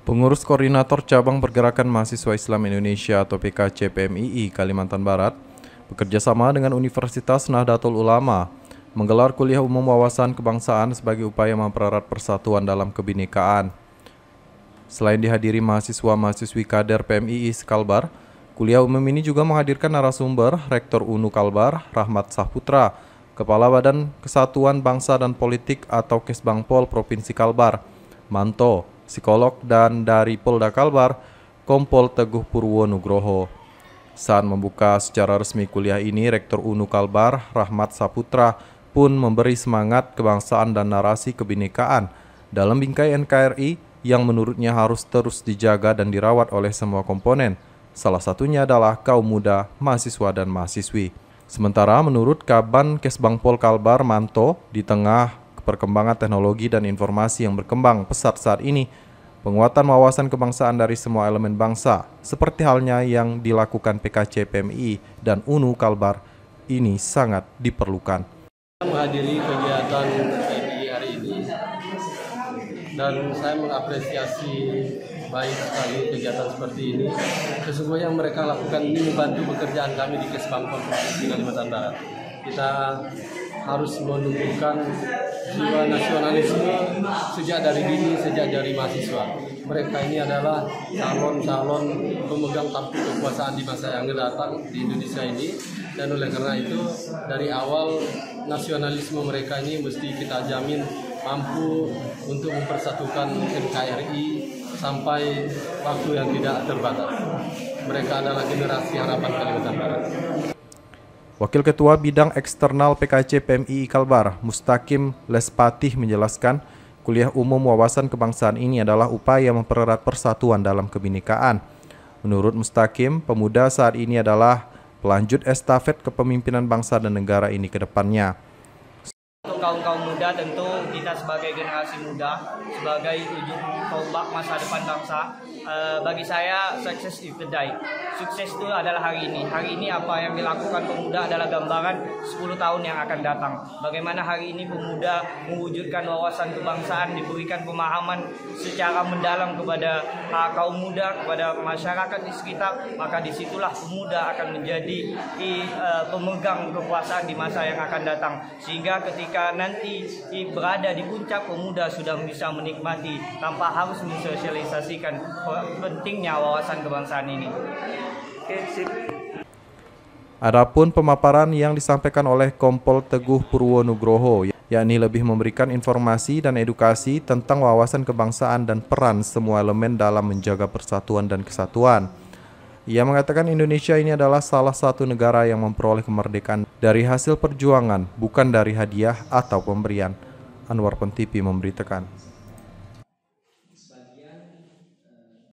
Pengurus Koordinator Cabang Pergerakan Mahasiswa Islam Indonesia atau PKC PMII Kalimantan Barat bekerjasama dengan Universitas Nahdlatul Ulama menggelar kuliah umum wawasan kebangsaan sebagai upaya mempererat persatuan dalam kebinekaan. Selain dihadiri mahasiswa-mahasiswi kader PMII Kalbar, kuliah umum ini juga menghadirkan narasumber Rektor UNU Kalbar, Rahmat Saputra, Kepala Badan Kesatuan Bangsa dan Politik atau Kesbangpol Provinsi Kalbar, Manto, psikolog, dan dari Polda Kalbar, Kompol Teguh Purwonugroho. Saat membuka secara resmi kuliah ini, Rektor UNU Kalbar, Rahmat Saputra, pun memberi semangat kebangsaan dan narasi kebinekaan dalam bingkai NKRI yang menurutnya harus terus dijaga dan dirawat oleh semua komponen. Salah satunya adalah kaum muda, mahasiswa, dan mahasiswi. Sementara menurut Kaban Kesbangpol Kalbar, Manto, di tengah perkembangan teknologi dan informasi yang berkembang pesat saat ini, penguatan wawasan kebangsaan dari semua elemen bangsa, seperti halnya yang dilakukan PKC PMII dan UNU Kalbar, ini sangat diperlukan. Menghadiri kegiatan PMII hari ini, dan saya mengapresiasi baik sekali kegiatan seperti ini. Sesungguhnya yang mereka lakukan ini membantu pekerjaan kami di Kesbangpol Provinsi Kalimantan Barat. Kita harus menumbuhkan jiwa nasionalisme sejak dari dini, sejak dari mahasiswa. Mereka ini adalah calon-calon pemegang tampuk kekuasaan di masa yang akan datang di Indonesia ini, dan oleh karena itu dari awal nasionalisme mereka ini mesti kita jamin mampu untuk mempersatukan NKRI sampai waktu yang tidak terbatas. Mereka adalah generasi harapan Kalimantan Barat. Wakil Ketua Bidang Eksternal PKC PMII Kalbar, Mustaqim Lespatih menjelaskan, kuliah umum wawasan kebangsaan ini adalah upaya mempererat persatuan dalam kebinekaan. Menurut Mustaqim, pemuda saat ini adalah pelanjut estafet kepemimpinan bangsa dan negara ini ke depannya. Untuk kaum muda, tentu kita sebagai generasi muda, sebagai ujung tombak masa depan bangsa, bagi saya sukses is the day. Sukses itu adalah hari ini. Hari ini apa yang dilakukan pemuda adalah gambaran 10 tahun yang akan datang. Bagaimana hari ini pemuda mewujudkan wawasan kebangsaan, diberikan pemahaman secara mendalam kepada kaum muda, kepada masyarakat di sekitar, maka disitulah pemuda akan menjadi pemegang kekuasaan di masa yang akan datang. Sehingga ketika nanti berada di puncak, pemuda sudah bisa menikmati tanpa harus mensosialisasikan pentingnya wawasan kebangsaan ini. Adapun pemaparan yang disampaikan oleh Kompol Teguh Purwonugroho, yakni lebih memberikan informasi dan edukasi tentang wawasan kebangsaan dan peran semua elemen dalam menjaga persatuan dan kesatuan. Ia mengatakan Indonesia ini adalah salah satu negara yang memperoleh kemerdekaan dari hasil perjuangan, bukan dari hadiah atau pemberian. Anwar Pontipi memberitakan.